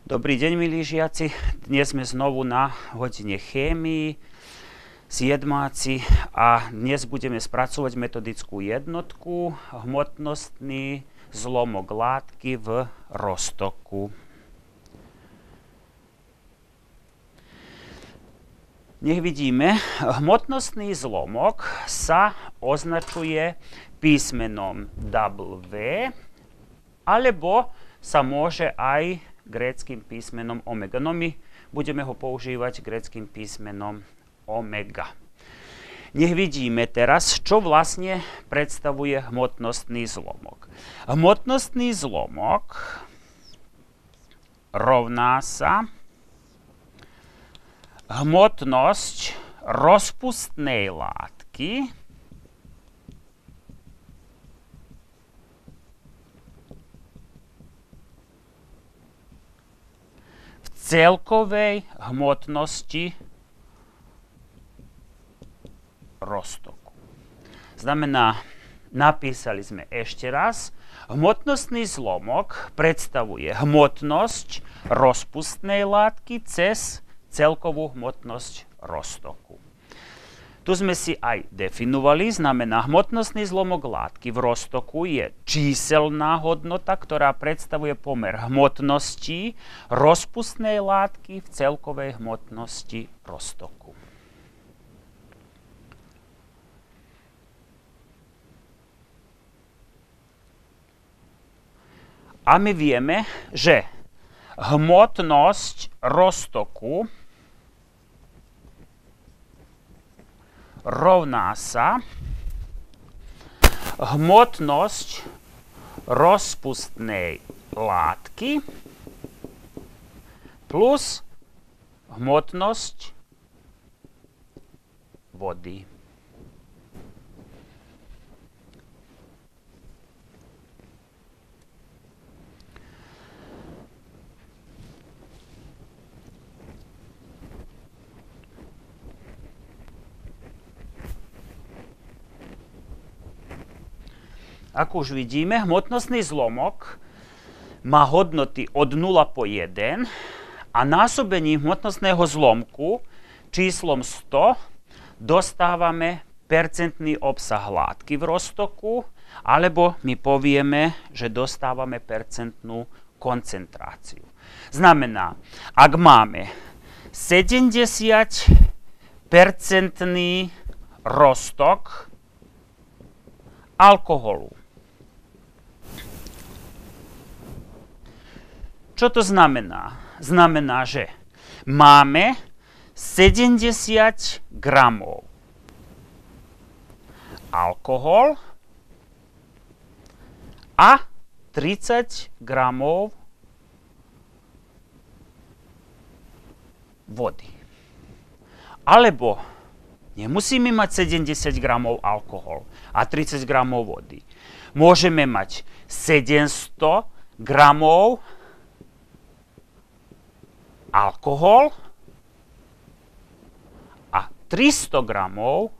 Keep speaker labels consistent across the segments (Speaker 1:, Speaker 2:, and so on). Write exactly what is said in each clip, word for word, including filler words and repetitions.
Speaker 1: Dobrý deň, milí žiaci. Dnes sme znovu na hodine chémii, siedmáci, a dnes budeme spracovať metodickú jednotku hmotnostný zlomok látky v roztoku. Nech vidíme, hmotnostný zlomok sa označuje písmenom W, alebo sa môže aj gréckym písmenom omega. No my budeme ho používať gréckym písmenom omega. Nech vidíme teraz, čo vlastne predstavuje hmotnostný zlomok. Hmotnostný zlomok rovná sa hmotnosť rozpustnej látky celkovej hmotnosti roztoku. Znamená, napísali sme ešte raz, hmotnostný zlomok predstavuje hmotnosť rozpustnej látky cez celkovú hmotnosť roztoku. Tu sme si aj definovali, znamená, hmotnostný zlomok látky v roztoku je číselná hodnota, ktorá predstavuje pomer hmotnosti rozpustnej látky v celkovej hmotnosti roztoku. A my vieme, že hmotnosť roztoku rovná sa hmotnosť rozpustnej látky plus hmotnosť vody. Ako už vidíme, hmotnostný zlomok má hodnoty od nula po jeden a násobením hmotnostného zlomku číslom sto dostávame percentný obsah látky v roztoku, alebo my povieme, že dostávame percentnú koncentráciu. Znamená, ak máme sedemdesiat percentný roztok alkoholu, čo to znamená? Znamená, že máme sedemdesiat gramov alkohol a tridsať gramov vody. Alebo nemusíme mať sedemdesiat gramov alkohol a tridsať gramov vody. Môžeme mať sedemsto gramov alkohol a tristo gramov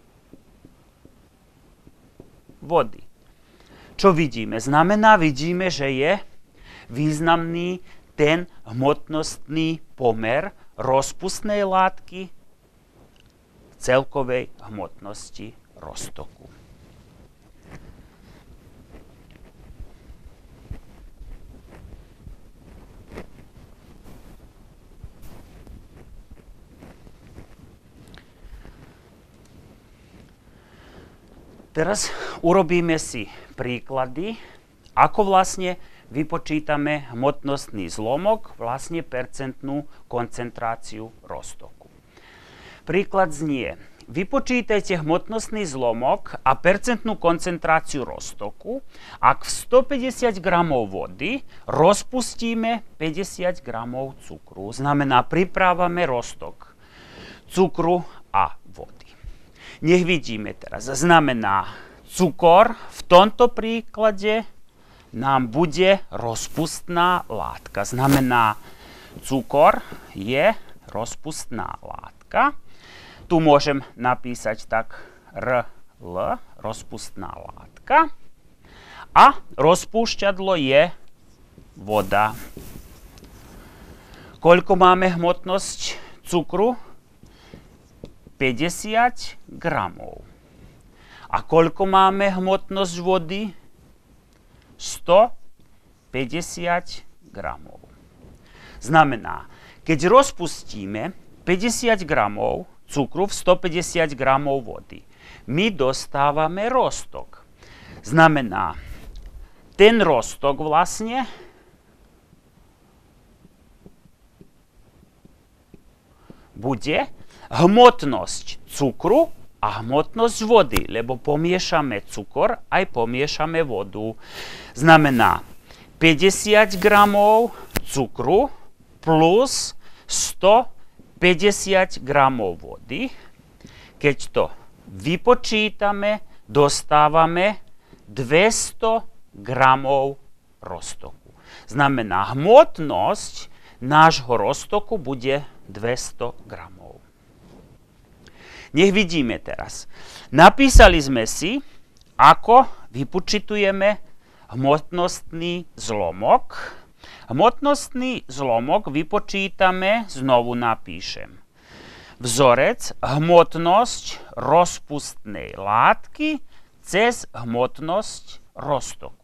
Speaker 1: vody. Čo vidíme? Znamená, vidíme, že je významný ten hmotnostný pomer rozpustnej látky celkovej hmotnosti roztoku. Teraz urobíme si príklady, ako vlastne vypočítame hmotnostný zlomok, vlastne percentnú koncentráciu roztoku. Príklad znie: vypočítajte hmotnostný zlomok a percentnú koncentráciu roztoku, ak v stopäťdesiat gramov vody rozpustíme päťdesiat gramov cukru. Znamená, pripravame roztok cukru a vody. Nech vidíme teraz. Znamená, cukor v tomto príklade nám bude rozpustná látka. Znamená, cukor je rozpustná látka. Tu môžem napísať tak R L, rozpustná látka. A rozpúšťadlo je voda. Koľko máme hmotnosť cukru? päťdesiat gramov. A koľko máme hmotnosť vody? stopäťdesiat gramov. Znamená, keď rozpustíme päťdesiat gramov cukru v stopäťdesiat gramov vody, my dostávame roztok. Znamená, ten roztok vlastne bude hmotnosť cukru a hmotnosť vody, lebo pomiešame cukor aj pomiešame vodu. Znamená päťdesiat gramov cukru plus stopäťdesiat gramov vody. Keď to vypočítame, dostávame dvesto gramov roztoku. Znamená, hmotnosť nášho roztoku bude dvesto gramov. Nech vidíme teraz. Napísali sme si, ako vypočítujeme hmotnostný zlomok. Hmotnostný zlomok vypočítame, znovu napíšem. Vzorec hmotnosť rozpustnej látky cez hmotnosť roztoku.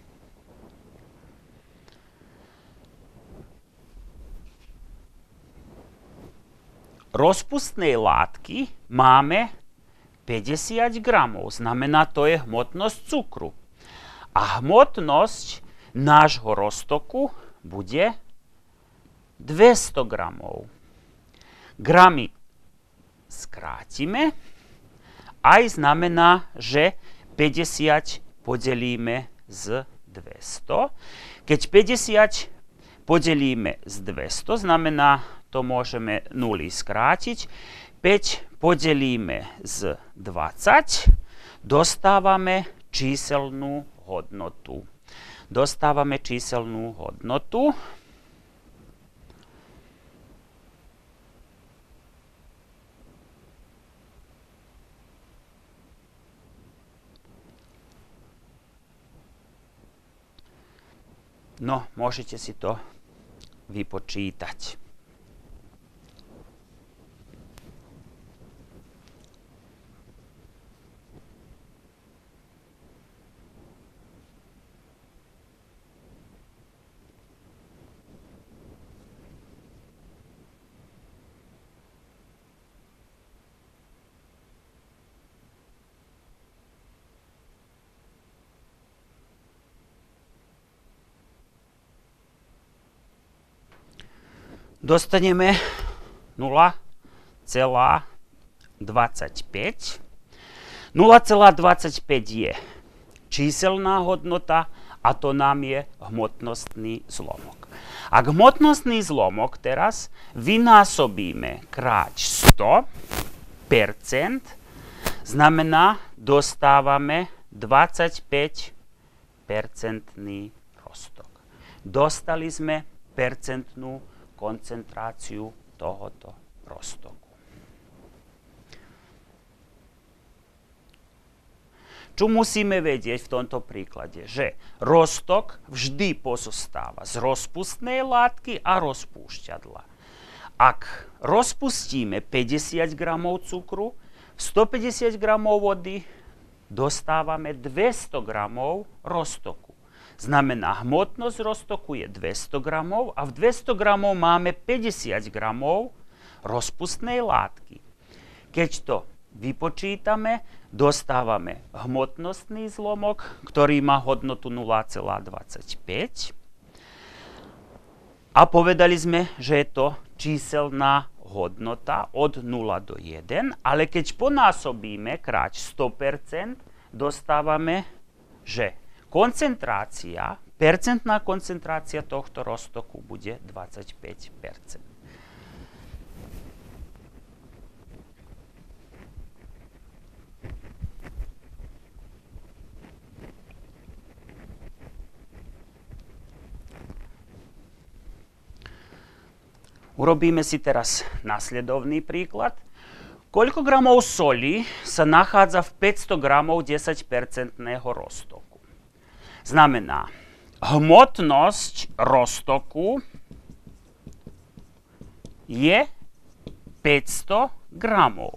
Speaker 1: Rozpustnej látky máme päťdesiat gramov, znamená, to je hmotnosť cukru. A hmotnosť nášho roztoku bude dvesto gramov. Gramy skrátime, aj znamená, že päťdesiat podelíme z dvesto. Keď päťdesiat podelíme z dvesto, znamená, to môžeme nuly skrátiť. päť podelíme z dvadsať, dostávame číselnú hodnotu. Dostávame číselnú hodnotu. No, môžete si to vypočítať. Dostaneme nula celá dvadsaťpäť. nula celá dvadsaťpäť je číselná hodnota a to nám je hmotnostný zlomok. Ak hmotnostný zlomok teraz vynásobíme kráč sto percent, znamená, dostávame dvadsaťpäť percentný roztok. Dostali sme percentnú koncentráciu tohoto roztoku. Čo musíme vedieť v tomto príklade? Že roztok vždy pozostáva z rozpustnej látky a rozpúšťadla. Ak rozpustíme päťdesiat gramov cukru, v stopäťdesiat gramov vody dostávame dvesto gramov roztoku. Znamená, hmotnosť roztoku je dvesto gramov a v dvesto gramov máme päťdesiat gramov rozpustnej látky. Keď to vypočítame, dostávame hmotnostný zlomok, ktorý má hodnotu nula celá dvadsaťpäť. A povedali sme, že je to číselná hodnota od nula do jeden, ale keď ponásobíme kráč sto percent, dostávame, že koncentrácia, percentná koncentrácia tohto roztoku bude dvadsaťpäť percent. Urobíme si teraz nasledovný príklad. Koľko gramov soli sa nachádza v päťsto gramov desaťpercentného roztoku? Znamená, hmotnosť roztoku je päťsto gramov.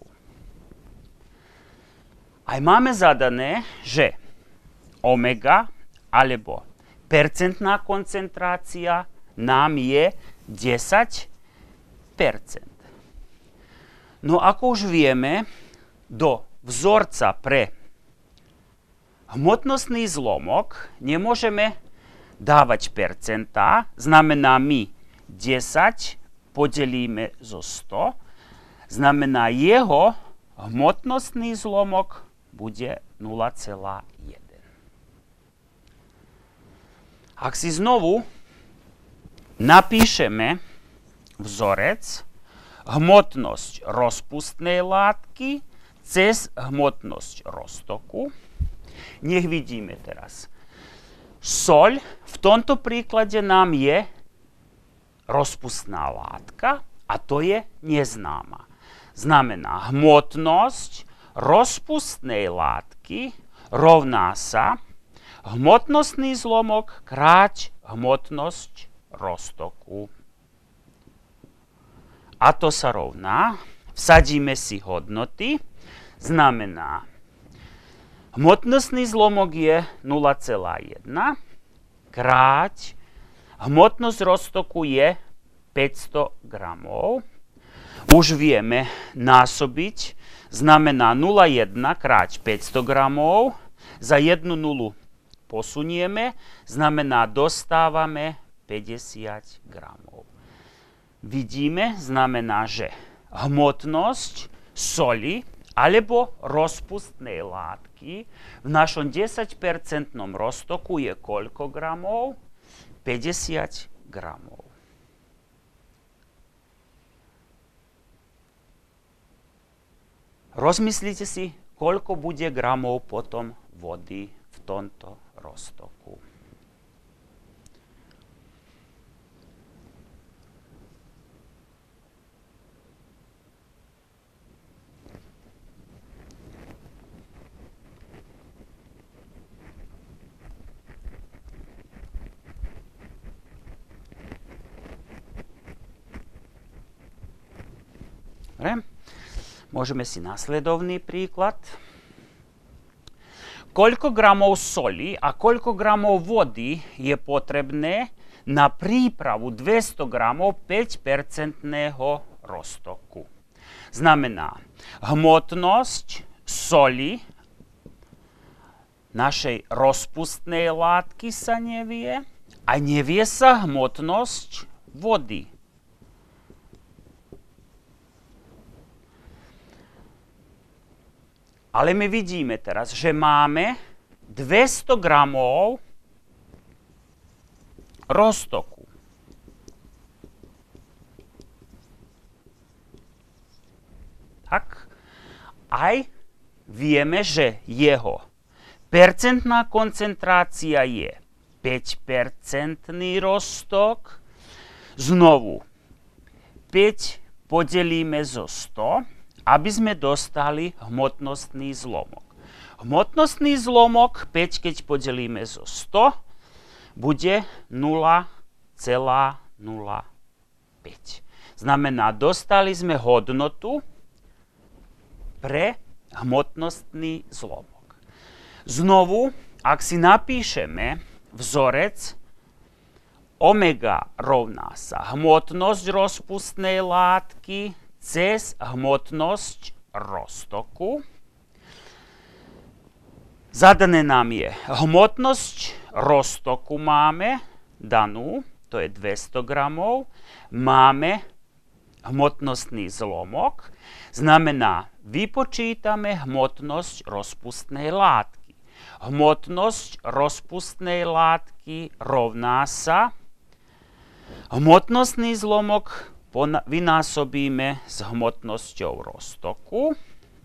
Speaker 1: Aj máme zadané, že omega alebo percentná koncentrácia nám je desať percent. No ako už vieme, do vzorca pre hmotnostný zlomok nemôžeme dávať percentá, znamená my desať podelíme zo sto, znamená jeho hmotnostný zlomok bude nula celá jeden. Ak si znovu napíšeme vzorec hmotnosť rozpustnej látky cez hmotnosť roztoku, nech vidíme teraz. Soľ v tomto príklade nám je rozpustná látka a to je neznáma. Znamená, hmotnosť rozpustnej látky rovná sa hmotnostný zlomok kráť hmotnosť roztoku. A to sa rovná, vsadíme si hodnoty, znamená, hmotnostný zlomok je nula celá jedna, kráť hmotnosť roztoku je päťsto gramov. Už vieme násobiť, znamená nula celá jedna kráť päťsto gramov, za jednu nulu posunieme, znamená dostávame päťdesiat gramov. Vidíme, znamená, že hmotnosť soli alebo rozpustnej látky v našom desaťpercentnom roztoku je koľko gramov? päťdesiat gramov. Rozmyslite si, koľko bude gramov potom vody v tomto roztoku. Dobre. Môžeme si nasledovný príklad. Koľko gramov soli a koľko gramov vody je potrebné na prípravu dvesto gramov päťpercentného roztoku? Znamená, hmotnosť soli našej rozpustnej látky sa nevie a nevie sa hmotnosť vody. Ale my vidíme teraz, že máme dvesto gramov roztoku. Tak, aj vieme, že jeho percentná koncentrácia je päťpercentný roztok. Znovu, päť podelíme zo sto, aby sme dostali hmotnostný zlomok. Hmotnostný zlomok päť, keď podelíme zo sto, bude nula celá nula päť. Znamená, dostali sme hodnotu pre hmotnostný zlomok. Znovu, ak si napíšeme vzorec omega rovná sa hmotnosť rozpustnej látky cez hmotnosť roztoku. Zadané nám je hmotnosť roztoku máme danú, to je dvesto gramov. Máme hmotnostný zlomok, znamená, vypočítame hmotnosť rozpustnej látky. Hmotnosť rozpustnej látky rovná sa hmotnostný zlomok vynásobíme s hmotnosťou roztoku.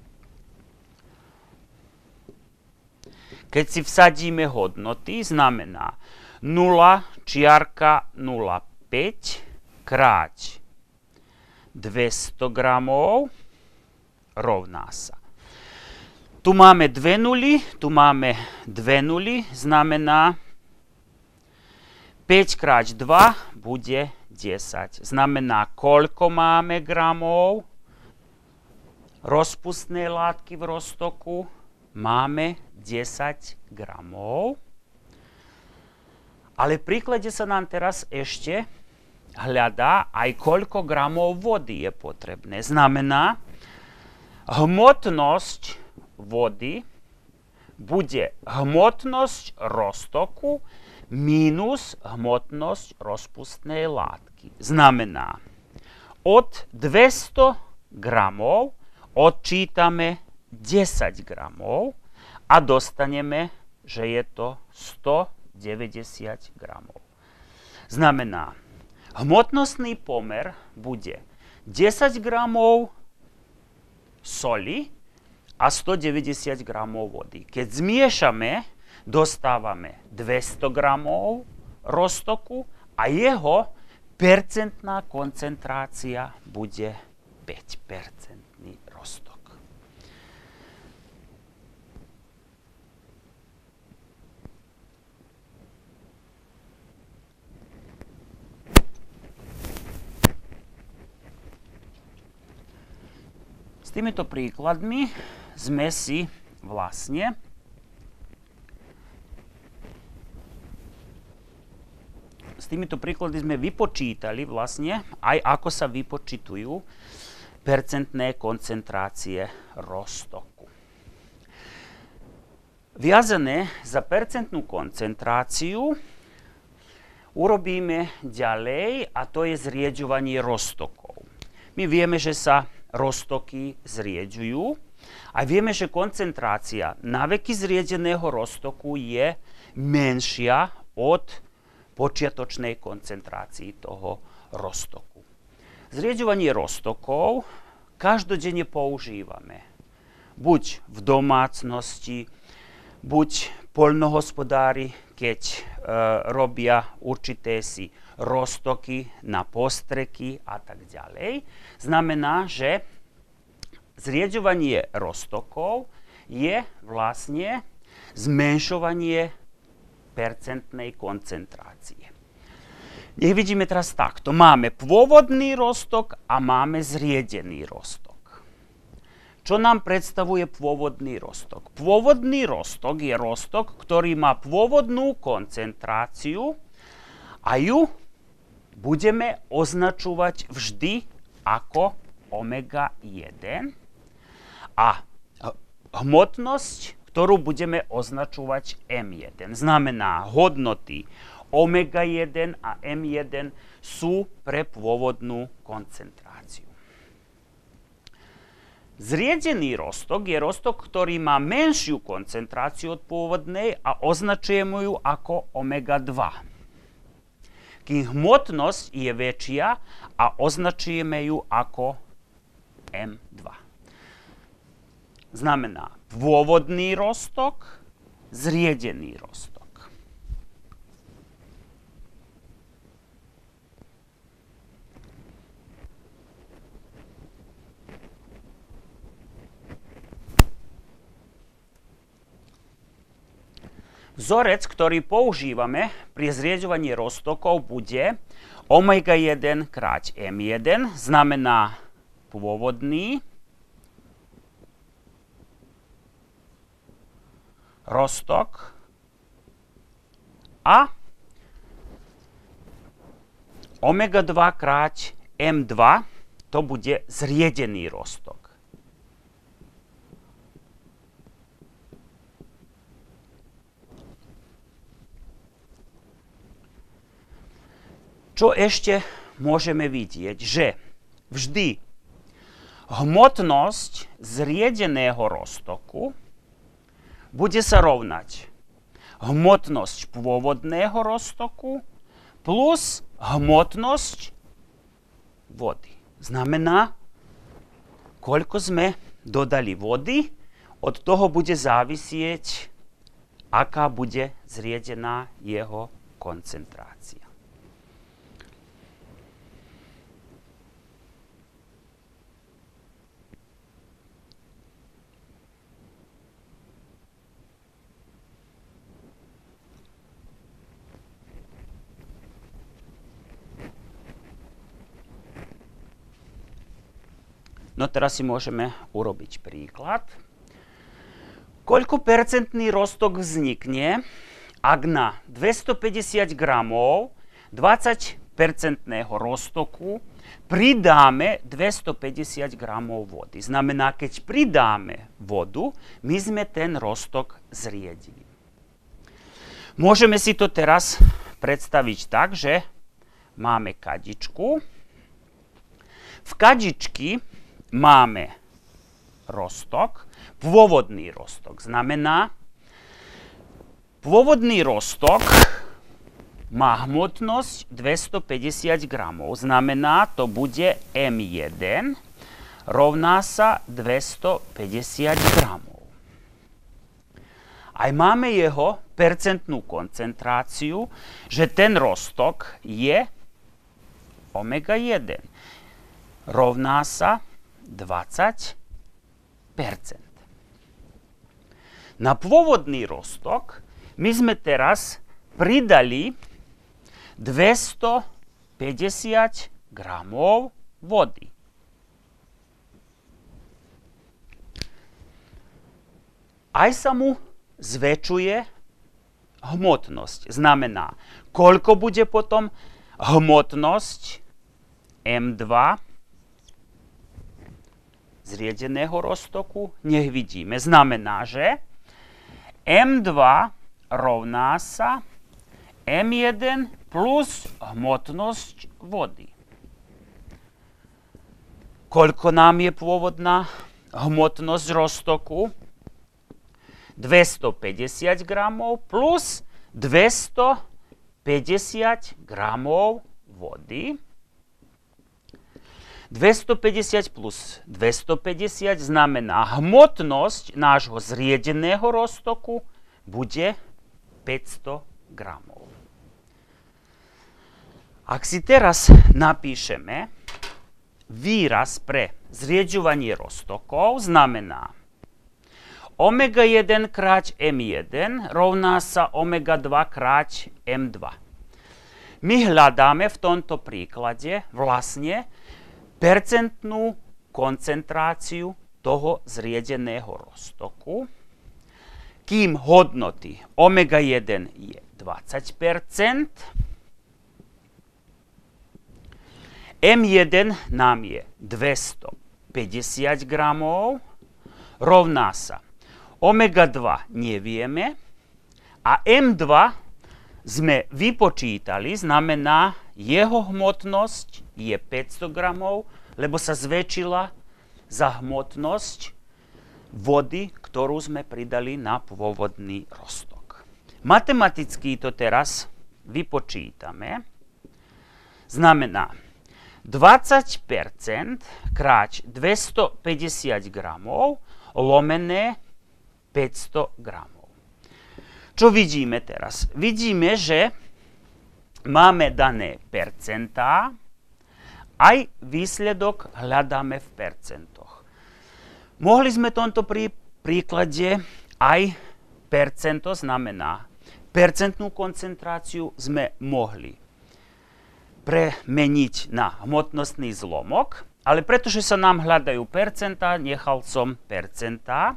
Speaker 1: Keď si vsadíme hodnoty, znamená nula čiarka nula celá päť kráť dvesto gramov rovná sa. Tu máme dve nuly, tu máme dve nuly, znamená päť krát dva bude desať. Znamená, koľko máme gramov rozpustnej látky v roztoku? Máme desať gramov. Ale v príklade sa nám teraz ešte hľadá aj koľko gramov vody je potrebné. Znamená, hmotnosť vody bude hmotnosť roztoku minus hmotnosť rozpustnej látky. Znamená, od dvesto gramov odčítame desať gramov a dostaneme, že je to stodeväťdesiat gramov. Znamená, hmotnostný pomer bude desať gramov soli a stodeväťdesiat gramov vody. Keď zmiešame, dostávame dvesto gramov roztoku a jeho percentná koncentrácia bude päť percentný roztok. S týmito príkladmi sme si vlastne s týmito príklady sme vypočítali vlastne aj ako sa vypočítujú percentné koncentrácie roztoku. Viazané za percentnú koncentráciu urobíme ďalej a to je zrieďovanie roztokov. My vieme, že sa roztoky zrieďujú a vieme, že koncentrácia naveky zriedeného roztoku je menšia od počiatočnej koncentrácii toho roztoku. Zrieďovanie roztokov každodenne používame. Buď v domácnosti, buď poľnohospodári, keď e, robia určité si roztoky na postreky a tak ďalej. Znamená, že zrieďovanie roztokov je vlastne zmenšovanie percentnej koncentrácie. Nech vidíme teraz takto. Máme pôvodný roztok a máme zriedený roztok. Čo nám predstavuje pôvodný roztok? Pôvodný roztok je roztok, ktorý má pôvodnú koncentráciu a ju budeme označovať vždy ako omega jeden a hmotnosť, ktorú budeme označovať em jeden. Znamená, hodnoty omega jeden a em jeden sú pre pôvodnú koncentráciu. Zriedený roztok je roztok, ktorý má menšiu koncentráciu od pôvodnej a označujeme ju ako omega dva. Kým hmotnosť je väčšia a označujeme ju ako em dva. Znamená pôvodný roztok, zriedený roztok. Vzorec, ktorý používame pri zrieďovaní roztokov, bude omega jeden krát em jeden, znamená pôvodný roztok a omega dva krát em dva, to bude zriedený roztok. Čo ešte môžeme vidieť? Že vždy hmotnosť zriedeného roztoku bude sa rovnať hmotnosť pôvodného roztoku plus hmotnosť vody. Znamená, koľko sme dodali vody, od toho bude závisieť, aká bude zriedená jeho koncentrácia. No teraz si môžeme urobiť príklad. Koľko percentný roztok vznikne, ak na dvestopäťdesiat gramov dvadsať percentného roztoku pridáme dvestopäťdesiat gramov vody. Znamená, keď pridáme vodu, my sme ten roztok zriedili. Môžeme si to teraz predstaviť tak, že máme kadičku. V kadičky máme roztok, pôvodný roztok. Znamená, pôvodný roztok má hmotnosť dvestopäťdesiat gramov. Znamená, to bude em jeden rovná sa dvestopäťdesiat gramov. Aj máme jeho percentnú koncentráciu, že ten roztok je omega jeden rovná sa dvadsať percent. Na pôvodný roztok my sme teraz pridali dvestopäťdesiat gramov vody. Aj sa mu zväčšuje hmotnosť. Znamená, koľko bude potom hmotnosť em dva zriedeného roztoku? Nech vidíme. Znamená, že em dva rovná sa em jeden plus hmotnosť vody. Koľko nám je pôvodná hmotnosť roztoku? dvestopäťdesiat gramov plus dvestopäťdesiat gramov vody. dvestopäťdesiat plus dvestopäťdesiat znamená hmotnosť nášho zriedeného roztoku bude päťsto gramov. Ak si teraz napíšeme výraz pre zrieďovanie roztokov, znamená omega jeden krát em jeden rovná sa omega dva krát em dva. My hľadáme v tomto príklade vlastne percentnú koncentráciu toho zriedeného roztoku, kým hodnoty omega jeden je dvadsať percent, em jeden nám je dvestopäťdesiat gramov, rovná sa omega dva nevieme a em dva sme vypočítali, znamená, jeho hmotnosť je päťsto gramov, lebo sa zväčšila za hmotnosť vody, ktorú sme pridali na pôvodný roztok. Matematicky to teraz vypočítame. Znamená, dvadsať percent krát dvestopäťdesiat gramov lomené päťsto gramov. Čo vidíme teraz? Vidíme, že máme dané percentá, aj výsledok hľadáme v percentoch. Mohli sme v tomto prí, príklade aj percento, znamená percentnú koncentráciu sme mohli premeniť na hmotnostný zlomok, ale pretože sa nám hľadajú percentá, nechal som percentá.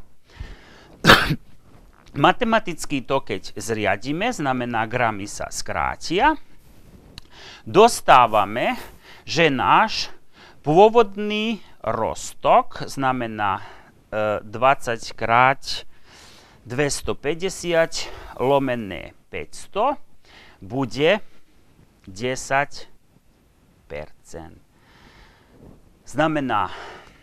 Speaker 1: Matematicky to, keď zriadíme, znamená, gramy sa skrátia. Dostávame, že náš pôvodný roztok, znamená e, dvadsať krát dvestopäťdesiat lomené päťsto, bude desať percent. Znamená,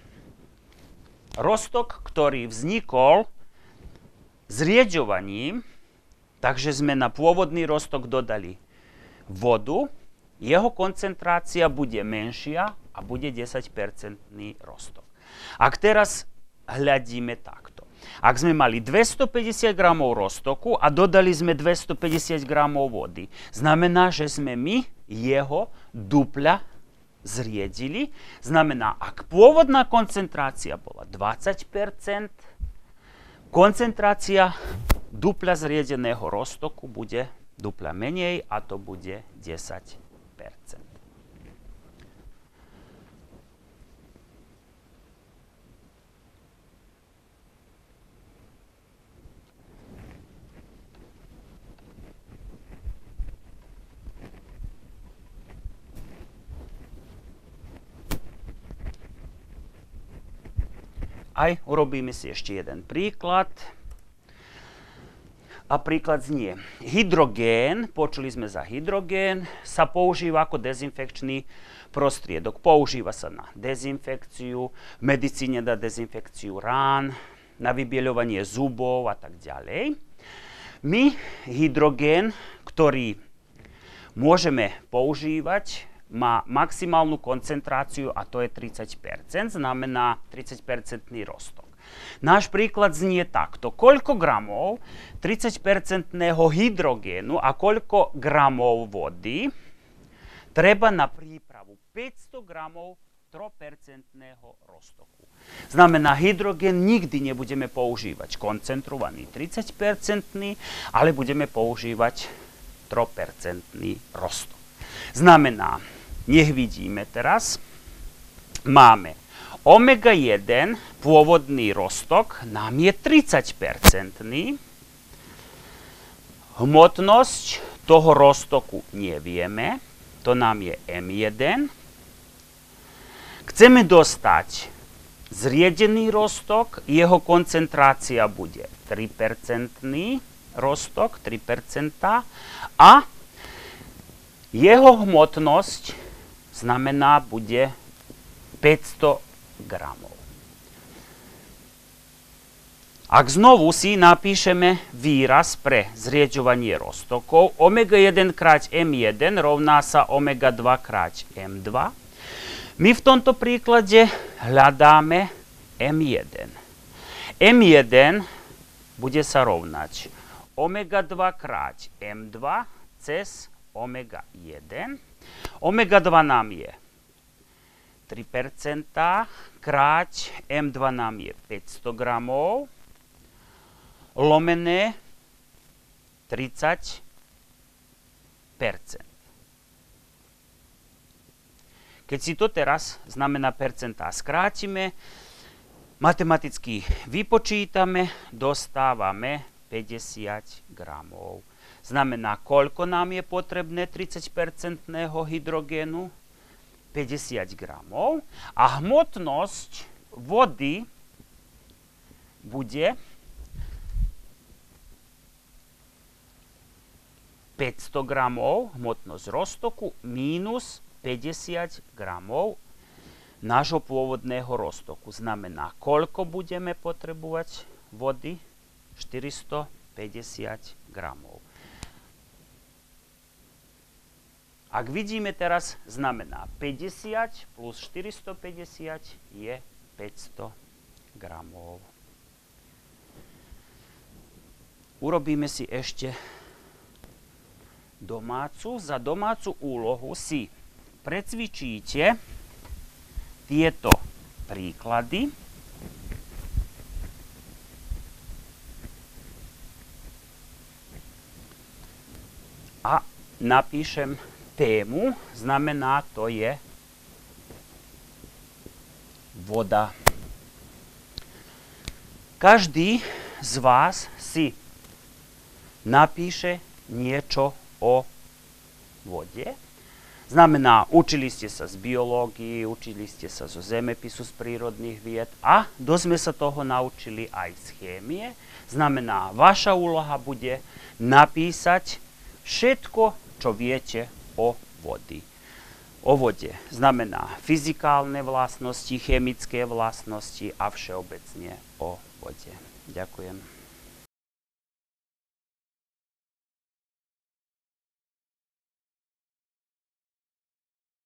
Speaker 1: roztok, ktorý vznikol zrieďovaním, takže sme na pôvodný roztok dodali vodu, jeho koncentrácia bude menšia a bude desať percentný roztok. Ak teraz hľadíme takto. Ak sme mali dvestopäťdesiat gramov roztoku a dodali sme dvestopäťdesiat gramov vody, znamená, že sme my jeho dupľa zriedili. Znamená, ak pôvodná koncentrácia bola dvadsať percent, koncentrácia dupľa zriedeného roztoku bude dupľa menej a to bude desať percent. Aj urobíme si ešte jeden príklad. A príklad znie. Hydrogén, počuli sme za hydrogén, sa používa ako dezinfekčný prostriedok. Používa sa na dezinfekciu, v medicíne na dezinfekciu rán, na vybieľovanie zubov a tak ďalej. My hydrogén, ktorý môžeme používať, má maximálnu koncentráciu a to je tridsať percent, znamená tridsať percentný roztok. Náš príklad znie takto. Koľko gramov tridsaťpercentného hydrogénu a koľko gramov vody treba na prípravu päťsto gramov tropercentného roztoku. Znamená, hydrogén nikdy nebudeme používať koncentrovaný tridsaťpercentný, ale budeme používať tropercentný roztok. Znamená, nech vidíme teraz, máme omega jeden, pôvodný roztok, nám je tridsaťpercentný. Hmotnosť toho roztoku nevieme, to nám je em jeden. Chceme dostať zriedený roztok, jeho koncentrácia bude tripercentný roztok, tri percentá, a jeho hmotnosť znamená bude päťsto gramov. Ak znovu si napíšeme výraz pre zrieďovanie roztokov, omega jeden krát em jeden rovná sa omega dva krát em dva, my v tomto príklade hľadáme em jeden. em jeden bude sa rovnať omega dva krát em dva cez omega jeden. Omega dva nám je tri percentá krát em dva nám je päťsto gramov, lomené tridsať percent. Keď si to teraz, znamená percentá, skrátime, matematicky vypočítame, dostávame päťdesiat gramov. Znamená, koľko nám je potrebné tridsaťpercentného hydrogénu? päťdesiat gramov. A hmotnosť vody bude päťsto gramov, hmotnosť roztoku, mínus päťdesiat gramov nášho pôvodného roztoku. Znamená, koľko budeme potrebovať vody? štyristopäťdesiat gramov. Ak vidíme teraz, znamená päťdesiat plus štyristopäťdesiat je päťsto gramov. Urobíme si ešte domácu. Za domácu úlohu si precvičíte tieto príklady. A napíšem tému, znamená, to je voda. Každý z vás si napíše niečo o vode. Znamená, učili ste sa z biológie, učili ste sa zo zemepisu, z prírodných vied a dosť sme sa toho naučili aj z chémie. Znamená, vaša úloha bude napísať všetko, čo viete o vody. O vode znamená fyzikálne vlastnosti, chemické vlastnosti a všeobecne o vode. Ďakujem.